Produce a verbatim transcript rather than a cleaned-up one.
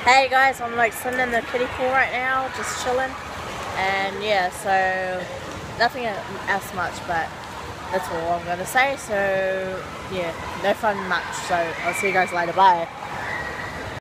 Hey guys, I'm like sitting in the kiddie pool right now, just chilling, and yeah, so nothing else much, but that's all I'm gonna say. So yeah, no fun much. So I'll see you guys later. Bye.